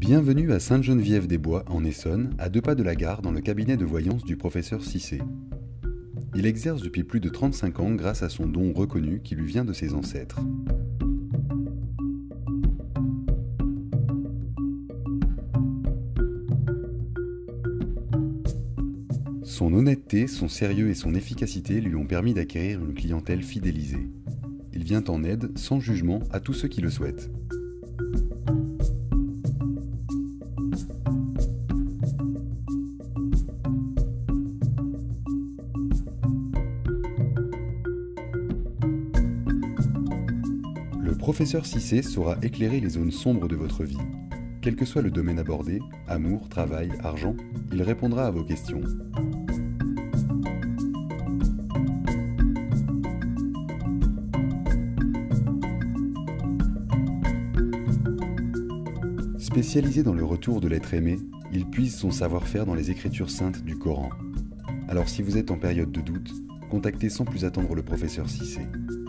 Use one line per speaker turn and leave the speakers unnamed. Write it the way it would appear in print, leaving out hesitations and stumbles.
Bienvenue à Sainte-Geneviève-des-Bois, en Essonne, à 2 pas de la gare, dans le cabinet de voyance du professeur Cissé. Il exerce depuis plus de 35 ans grâce à son don reconnu qui lui vient de ses ancêtres. Son honnêteté, son sérieux et son efficacité lui ont permis d'acquérir une clientèle fidélisée. Il vient en aide, sans jugement, à tous ceux qui le souhaitent. Le professeur Cissé saura éclairer les zones sombres de votre vie. Quel que soit le domaine abordé, amour, travail, argent, il répondra à vos questions. Spécialisé dans le retour de l'être aimé, il puise son savoir-faire dans les écritures saintes du Coran. Alors si vous êtes en période de doute, contactez sans plus attendre le professeur Cissé.